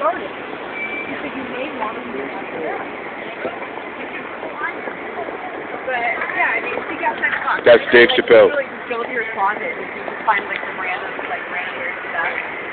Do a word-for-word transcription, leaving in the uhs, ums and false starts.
started. You said you made one of them after that. But, yeah, I mean, think outside the box. That's Dave Chappelle. You really just go to your closet and you just find, like, some random, like, random weird stuff.